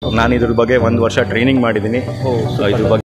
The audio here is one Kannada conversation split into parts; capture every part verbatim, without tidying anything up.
ನಾನು ಇದ್ರ ಬಗ್ಗೆ ಒಂದು ವರ್ಷ ಟ್ರೈನಿಂಗ್ ಮಾಡಿದ್ದೀನಿ. ಇದ್ರ ಬಗ್ಗೆ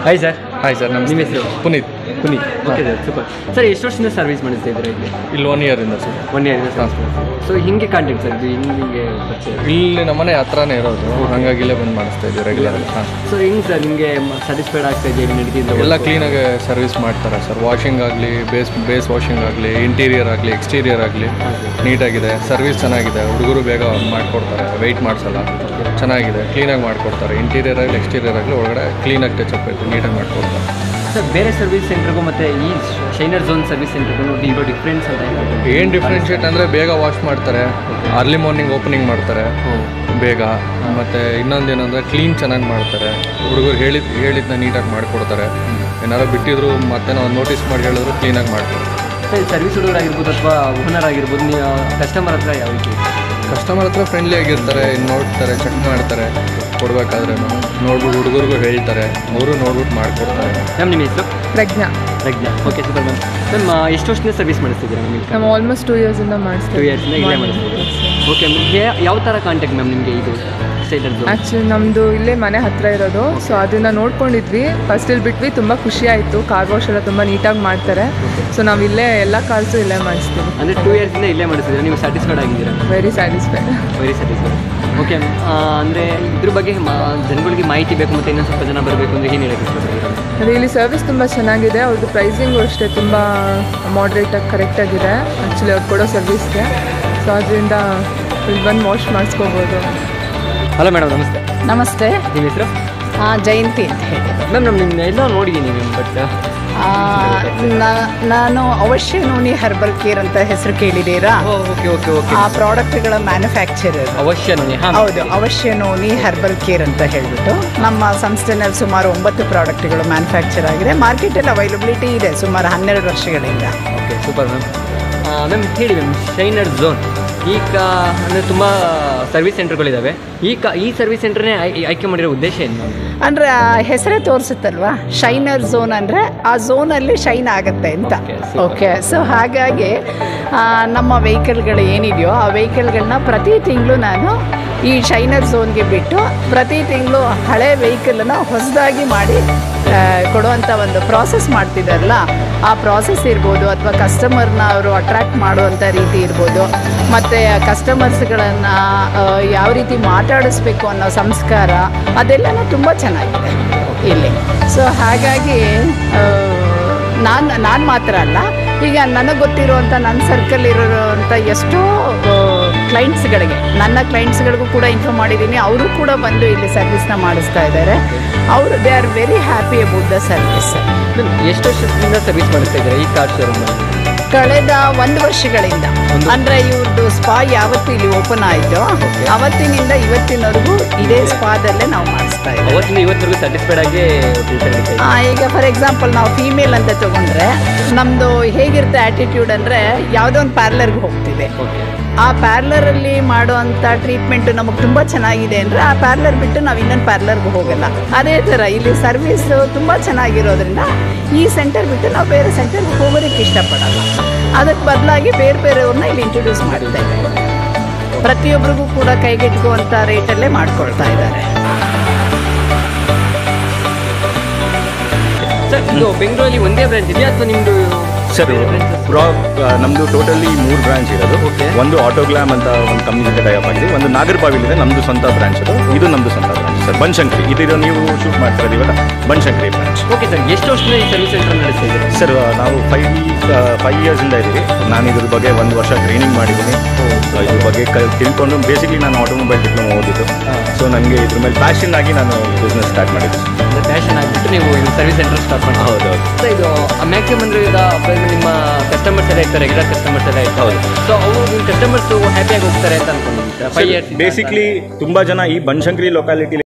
ಹಾಯ್ ಸರ್. ಹಾಯ್ ಸರ್, ನಮ್ಮ ನಿಮ್ಮ ಹೆಸರು? Puneeth. Puneeth. Okay sir, super. Sir ಎಷ್ಟು ವರ್ಷದಿಂದ ಸರ್ವಿಸ್ ಮಾಡಿಸ್ತಾ ಇದ್ದೀರಾ ಇಲ್ಲಿ? ಇಲ್ಲಿ ಒನ್ ಇಯರಿಂದ sir. One year transfer. So ಹಿಂಗೆ ಕಾಂಟ್ಯಾಕ್ಟ್ ಸರ್, ಇದು ಹಿಂಗೆ ಪರಿಚಯ? ಇಲ್ಲಿ ನಮ್ಮನೆ ಹತ್ರನೇ ಇರೋದು, ಹಾಗಾಗಿ ಇಲ್ಲೇ ಬಂದು ಮಾಡಿಸ್ತಾ ಇದ್ದೀವಿ ರೆಗ್ಯುಲರ್. ಹಾಂ. ಸೊ ಹೆಂಗೆ ಸರ್ ನಿಮಗೆ ಸ್ಯಾಟಿಸ್ಫೈಡ್ ಆಗ್ತಾ ಇದೆ ನಡೀತಿದ್ದ? ಎಲ್ಲ ಕ್ಲೀನಾಗಿ ಸರ್ವಿಸ್ ಮಾಡ್ತಾರೆ ಸರ್. ವಾಷಿಂಗ್ ಆಗಲಿ, ಬೇಸ್ ಬೇಸ್ ವಾಷಿಂಗ್ ಆಗಲಿ, ಇಂಟೀರಿಯರ್ ಆಗಲಿ, ಎಕ್ಸ್ಟೀರಿಯರ್ ಆಗಲಿ ನೀಟಾಗಿದೆ. ಸರ್ವಿಸ್ ಚೆನ್ನಾಗಿದೆ. ಹುಡುಗರು ಬೇಗ ಮಾಡಿಕೊಡ್ತಾರೆ, ವೆಯ್ಟ್ ಮಾಡಿಸಲ್ಲ. ಚೆನ್ನಾಗಿದೆ, ಕ್ಲೀನಾಗಿ ಮಾಡಿಕೊಡ್ತಾರೆ. ಇಂಟೀರಿಯರ್ ಆಗಲಿ ಎಕ್ಸ್ಟೀರಿಯರ್ ಆಗಲಿ ಒಳಗಡೆ ಕ್ಲೀನಾಗಿ ಟಚಪ್ ಆಯಿತು, ನೀಟಾಗಿ ಮಾಡಿಕೊಡ್ತಾರೆ ಸರ್. ಬೇರೆ ಸರ್ವಿಸ್ ಸೆಂಟ್ರಿಗೂ ಮತ್ತು ಈ ಶೈನರ್ ಝೋನ್ ಸರ್ವಿಸ್ ಸೆಂಟ್ರಿಗೂ ಇರೋ ಡಿಫ್ರೆನ್ಸ್ ಅಂತ ಏನು ಡಿಫ್ರೆನ್ಷಿಯೇಟ್ ಅಂದರೆ ಬೇಗ ವಾಶ್ ಮಾಡ್ತಾರೆ, ಅರ್ಲಿ ಮಾರ್ನಿಂಗ್ ಓಪನಿಂಗ್ ಮಾಡ್ತಾರೆ ಬೇಗ. ಮತ್ತು ಇನ್ನೊಂದು ಏನಂದರೆ ಕ್ಲೀನ್ ಚೆನ್ನಾಗಿ ಮಾಡ್ತಾರೆ. ಹುಡುಗರು ಹೇಳಿದ ಹೇಳಿದ್ದನ್ನ ನೀಟಾಗಿ ಮಾಡಿಕೊಡ್ತಾರೆ. ಏನಾರು ಬಿಟ್ಟಿದ್ರು ಮತ್ತೆ ನಾವು ನೋಟಿಸ್ ಮಾಡಿ ಹೇಳಿದ್ರು ಕ್ಲೀನಾಗಿ ಮಾಡ್ತಾರೆ. ಸರ್ ಸರ್ವಿಸ್ ಹುಡುಗರು ಆಗಿರ್ಬೋದು ಅಥವಾ ಓನರ್ ಆಗಿರ್ಬೋದು, ನೀವು ಕಸ್ಟಮರ್ ಹತ್ರ ಯಾವ ರೀತಿ? ಕಸ್ಟಮರ್ ಹತ್ರ ಫ್ರೆಂಡ್ಲಿ ಆಗಿರ್ತಾರೆ, ನೋಡ್ತಾರೆ, ಚೆಕ್ ಮಾಡ್ತಾರೆ ಕೊಡಬೇಕಾದ್ರೆ ನೋಡ್ಬಿಟ್ಟು ಹುಡುಗರಿಗೂ ಹೇಳ್ತಾರೆ, ಅವರು ನೋಡ್ಬಿಟ್ಟು ಮಾಡಿಕೊಡ್ತಾರೆ. ಮ್ಯಾಮ್ ನಿಮ್ಮ ಹೆಸರು? Prajna. Prajna. Okay super ma'am. Ma'am ಎಷ್ಟು ವರ್ಷದಿಂದ ಸರ್ವಿಸ್ ಮಾಡಿಸ್ತಿದ್ದೀರಾ ನಿಮಗೆ? ನಾವು ಆಲ್ಮೋಸ್ಟ್ ಟೂ ಇಯರ್ಸಿಂದ ಮಾಡಿಸ್ತೀವಿ. ಟೂ ಇಯರ್ಸಿಂದ ಇಲ್ಲೇ ಮಾಡಿಸ್ತೀವಿ. ಓಕೆ ಮ್ಯಾಮ್, ಯಾವ ಥರ ಕಾಂಟ್ಯಾಕ್ಟ್ ಮ್ಯಾಮ್ ನಿಮಗೆ ಇದು ಶೈನರ್ ಝೋನ್? ಆ್ಯಕ್ಚುಲಿ ನಮ್ಮದು ಇಲ್ಲೇ ಮನೆ ಹತ್ತಿರ ಇರೋದು. ಸೊ ಅದನ್ನು ನೋಡ್ಕೊಂಡಿದ್ವಿ, ಫಸ್ಟ್ ಇಲ್ಲಿ ಬಿಟ್ವಿ, ತುಂಬ ಖುಷಿ ಆಯಿತು. ಕಾರ್ ವಾಶ್ ಎಲ್ಲ ತುಂಬ ನೀಟಾಗಿ ಮಾಡ್ತಾರೆ. ಸೊ ನಾವು ಇಲ್ಲೇ ಎಲ್ಲ ಕಾರ್ಸು ಇಲ್ಲೇ ಮಾಡಿಸ್ತೀವಿ. ಅಂದರೆ ಟೂ ಇಯರ್ಸಿಂದ ಇಲ್ಲೇ ಮಾಡಿಸ್ತಿದ್ದೀರಾ, ನೀವು ಸ್ಯಾಟಿಸ್ಫೈಡ್ ಆಗಿದ್ದೀರಾ? Very satisfied. Very satisfied. Okay ma'am, ಅಂದರೆ ಇದ್ರ ಬಗ್ಗೆ ಜನಗಳಿಗೆ ಮಾಹಿತಿ ಬೇಕು ಮತ್ತು ಇನ್ನೊಂದು ಸ್ವಲ್ಪ ಜನ ಬರಬೇಕು ಅಂದರೆ ಏನು ಹೇಳಕ್ಕೆ ಇಷ್ಟಪಡ್ತೀರಾ? ಅದೇ ಇಲ್ಲಿ ಸರ್ವಿಸ್ ತುಂಬ ಚೆನ್ನಾಗಿದೆ. ಅವ್ರದ್ದು ಪ್ರೈಸಿಂಗು ಅಷ್ಟೇ ತುಂಬ ಮಾಡ್ರೇಟಾಗಿ ಕರೆಕ್ಟಾಗಿದೆ ಆ್ಯಕ್ಚುಲಿ ಅವ್ರು ಕೊಡೋ ಸರ್ವಿಸ್ಗೆ. ಸೊ ಅದರಿಂದ ಇಲ್ಲಿ ಬಂದು ವಾಶ್ ಮಾಡಿಸ್ಕೋಬೋದು. ಹಲೋ ಮೇಡಮ್, ನಮಸ್ತೆ. ನಮಸ್ತೆ. ನಿಮ್ಮ ಹೆಸರು? ಜಯಂತಿ ಅಂತ ಹೇಳಿ. ಮ್ಯಾಮ್ ನಮ್ಮ ನಿಮ್ಮನ್ನ ಎಲ್ಲ ನೋಡಿದ್ದೀನಿ ಮ್ಯಾಮ್, ಬಟ್ ನಾನು ಅವಶ್ಯ ನೋನಿ ಹರ್ಬಲ್ ಕೇರ್ ಅಂತ ಹೆಸರು ಕೇಳಿದ್ದೀರಾ? Okay okay okay. ಆ ಪ್ರಾಡಕ್ಟ್ಗಳ ಮ್ಯಾನುಫ್ಯಾಕ್ಚರರ್. ಅವಶ್ಯ ನೋನಿ? ಹೌದು, ಅವಶ್ಯ ನೋನಿ ಹರ್ಬಲ್ ಕೇರ್ ಅಂತ ಹೇಳಿಬಿಟ್ಟು ನಮ್ಮ ಸಂಸ್ಥೆನಲ್ಲಿ ಸುಮಾರು ಒಂಬತ್ತು ಪ್ರಾಡಕ್ಟ್ಗಳು ಮ್ಯಾನುಫ್ಯಾಕ್ಚರ್ ಆಗಿದೆ. ಮಾರ್ಕೆಟಲ್ಲಿ ಅವೈಲಬಿಲಿಟಿ ಇದೆ ಸುಮಾರು ಹನ್ನೆರಡು ವರ್ಷಗಳಿಂದ. Okay super ma'am. ಮ್ಯಾಮ್ ಹೇಳಿ ಮ್ಯಾಮ್, ಶೈನರ್ ಝೋನ್ ಈಗ ಅಂದರೆ ತುಂಬ ಸರ್ವಿಸ್ ಸೆಂಟರ್ಗಳಿದ್ದಾವೆ. ಈ ಕ ಈ ಸರ್ವಿಸ್ ಸೆಂಟರ್ನೇ ಆಯ್ಕೆ ಮಾಡಿರೋ ಉದ್ದೇಶ ಏನು? ಅಂದರೆ ಹೆಸರೇ ತೋರಿಸುತ್ತಲ್ವಾ, ಶೈನರ್ ಝೋನ್ ಅಂದರೆ ಆ ಝೋನಲ್ಲಿ ಶೈನ್ ಆಗುತ್ತೆ ಅಂತ. ಓಕೆ, ಸೊ ಹಾಗಾಗಿ ನಮ್ಮ ವೆಹಿಕಲ್ಗಳು ಏನಿದೆಯೋ ಆ ವೆಹಿಕಲ್ಗಳನ್ನ ಪ್ರತಿ ತಿಂಗಳು ನಾನು ಈ ಶೈನರ್ ಝೋನ್ಗೆ ಬಿಟ್ಟು ಪ್ರತಿ ತಿಂಗಳು ಹಳೆ ವೆಹಿಕಲನ್ನು ಹೊಸದಾಗಿ ಮಾಡಿ ಕೊಡುವಂಥ ಒಂದು ಪ್ರಾಸೆಸ್ ಮಾಡ್ತಿದ್ದಾರಲ್ಲ, ಆ ಪ್ರಾಸೆಸ್ ಇರ್ಬೋದು ಅಥವಾ ಕಸ್ಟಮರ್ನ ಅವರು ಅಟ್ರ್ಯಾಕ್ಟ್ ಮಾಡುವಂಥ ರೀತಿ ಇರ್ಬೋದು, ಮತ್ತು ಕಸ್ಟಮರ್ಸ್ಗಳನ್ನು ಯಾವ ರೀತಿ ಮಾತಾಡಿಸ್ಬೇಕು ಅನ್ನೋ ಸಂಸ್ಕಾರ ಅದೆಲ್ಲನೂ ತುಂಬ ಚೆನ್ನಾಗಿದೆ ಇಲ್ಲಿ. ಸೊ ಹಾಗಾಗಿ ನಾನು ನಾನು ಮಾತ್ರ ಅಲ್ಲ, ಈಗ ನನಗೆ ಗೊತ್ತಿರುವಂಥ ನನ್ನ ಸರ್ಕಲ್ ಇರೋವಂಥ ಎಷ್ಟೋ ಕ್ಲೈಂಟ್ಸ್ಗಳಿಗೆ, ನನ್ನ ಕ್ಲೈಂಟ್ಸ್ಗಳಿಗೂ ಕೂಡ ಇನ್ಫಾರ್ಮ್ ಮಾಡಿದ್ದೀನಿ. ಅವರು ಕೂಡ ಬಂದು ಇಲ್ಲಿ ಸರ್ವಿಸ್ನ ಮಾಡಿಸ್ತಾ ಇದ್ದಾರೆ. ಅವರು they are very happy about the service. ಎಷ್ಟು ವರ್ಷದಿಂದ ಸರ್ವಿಸ್ ಮಾಡಿಸ್ತಾ ಇದ್ದಾರೆ ಈ ಕಾರ್ ಶೋರೂಮ್? ಕಳೆದ ಒಂದು ವರ್ಷಗಳಿಂದ. ಅಂದರೆ ಇವ್ರದ್ದು ಸ್ಪಾ ಯಾವತ್ತು ಇಲ್ಲಿ ಓಪನ್ ಆಯಿತು ಅವತ್ತಿನಿಂದ ಇವತ್ತಿನವರೆಗೂ ಇದೇ ಸ್ಪಾದಲ್ಲೇ ನಾವು ಮಾಡಿಸ್ತಾ ಇದ್ದೀವಿ. ಅವತ್ತಿನ ಇವತ್ತಿನವರೆಗೂ ಸ್ಯಾಟಿಸ್ಫೈಡ್ ಆಗಿ. ಈಗ ಫಾರ್ ಎಕ್ಸಾಂಪಲ್ ನಾವು ಫೀಮೇಲ್ ಅಂತ ತೊಗೊಂಡ್ರೆ ನಮ್ಮದು ಹೇಗಿರುತ್ತೆ ಆ್ಯಟಿಟ್ಯೂಡ್ ಅಂದರೆ, ಯಾವುದೋ ಒಂದು ಪಾರ್ಲರ್ಗೆ ಹೋಗ್ತಿದೆ, ಆ ಪಾರ್ಲರಲ್ಲಿ ಮಾಡುವಂಥ ಟ್ರೀಟ್ಮೆಂಟು ನಮಗೆ ತುಂಬ ಚೆನ್ನಾಗಿದೆ ಅಂದರೆ ಆ ಪಾರ್ಲರ್ ಬಿಟ್ಟು ನಾವು ಇನ್ನೊಂದು ಪಾರ್ಲರ್ಗೆ ಹೋಗಲ್ಲ. ಅದೇ ಥರ ಇಲ್ಲಿ ಸರ್ವಿಸು ತುಂಬ ಚೆನ್ನಾಗಿರೋದ್ರಿಂದ ಈ ಸೆಂಟರ್ ಬಿಟ್ಟು ನಾವು ಬೇರೆ ಸೆಂಟರ್ಗೆ ಹೋಗೋದಕ್ಕೆ ಇಷ್ಟಪಡಲ್ಲ. ಅದಕ್ಕೆ ಬದಲಾಗಿ ಬೇರೆ ಬೇರೆಯವ್ರನ್ನ ಇಲ್ಲಿ ಇಂಟ್ರೊಡ್ಯೂಸ್ ಮಾಡಿದ್ದೇವೆ. ಪ್ರತಿಯೊಬ್ಬರಿಗೂ ಕೂಡ ಕೈಗೆಟುಕುವಂಥ ರೇಟಲ್ಲೇ ಮಾಡಿಕೊಳ್ತಾ ಇದ್ದಾರೆ. ಸರ್ ಇದು ಬೆಂಗಳೂರಲ್ಲಿ ಒಂದೇ ಬ್ರಾಂಚ್ ಇದೆಯಾ ಅಥವಾ ನಿಮ್ಮದು? ಸರ್ ಬ್ರಾ ನಮ್ಮದು ಟೋಟಲಿ ಮೂರು ಬ್ರಾಂಚ್ ಇರೋದು. ಒಂದು ಆಟೋಗ್ಲಾಮ್ ಅಂತ ಒಂದು ಕಂಪ್ನಿ ಜೊತೆ ಟೈ ಅಪ್ ಆಗಿದೆ. ಒಂದು ನಾಗರಬಾವಿಲಿದೆ ನಮ್ಮದು ಸ್ವಂತ ಬ್ರಾಂಚ್, ಅದು ಇದು ನಮ್ಮದು ಸ್ವಂತ ಬ್ರಾಂಚ್ ಸರ್. ಬನಶಂಕರಿ ಇದಿರೋ ನೀವು ಶೂಟ್ ಮಾಡ್ತಿರೋದು ಇವಾಗ ಬನಶಂಕರಿ ಬ್ರಾಂಚ್. ಓಕೆ ಸರ್, ಎಷ್ಟು ವರ್ಷದಿಂದ ಈ ಸರ್ವಿಸ್ ಸೆಂಟರ್ ನಡೆಸ್ತಾ ಇದ್ದೀರಿ? ಸರ್ ನಾವು ಫೈವ್ ಫೈವ್ ಇಯರ್ಸಿಂದ ಇದ್ದೀವಿ. ನಾನು ಇದ್ರ ಬಗ್ಗೆ ಒಂದು ವರ್ಷ ಟ್ರೈನಿಂಗ್ ಮಾಡಿದ್ದೀನಿ. ಇದ್ರ ಬಗ್ಗೆ ಕ ತಿಳ್ಕೊಂಡು ಬೇಸಿಕ್ಲಿ ನಾನು ಆಟೋಮೊಬೈಲ್ ಡಿಪ್ಲೊಮಾ ಓದಿದ್ದು. ಸೊ ನನಗೆ ಇದ್ರ ಮೇಲೆ ಪ್ಯಾಷನ್ ಆಗಿ ನಾನು ಬಿಸ್ನೆಸ್ ಸ್ಟಾರ್ಟ್ ಮಾಡಿದ್ದೆ. ಪ್ಯಾಷನ್ ಆಗಿಬಿಟ್ಟು ನೀವು ಸರ್ವಿಸ್ ಸೆಂಟರ್ ಸ್ಟಾರ್ಟ್ ಮಾಡಿ? ಹೌದು ಹೌದು. ಸೊ ಇದು ಮ್ಯಾಕ್ಸಿಮಮ್ ಅಂದರೆ ಈಗ ನಿಮ್ಮ ಕಸ್ಟಮರ್ಸ್ ಎಲ್ಲ ಇರ್ತಾರೆ, ರೆಗ್ಯುಲರ್ ಕಸ್ಟಮರ್ಸ್ ಎಲ್ಲ ಇರ್ತಾರೆ. ಹೌದು. ಸೊ ಅವರು ನಿಮ್ಮ ಕಸ್ಟಮರ್ಸು ಹ್ಯಾಪಿಯಾಗಿ ಹೋಗ್ತಾರೆ ಅಂತ ಅನ್ಕೊಂಡಿದ್ದೀರಾ? ಫೈವ್ ಇಯರ್ಸ್ ಬೇಸಿಕ್ಲಿ ತುಂಬ ಜನ ಈ ಬನಶಂಕರಿ ಲೊಕ್ಯಾಲಿಟಿ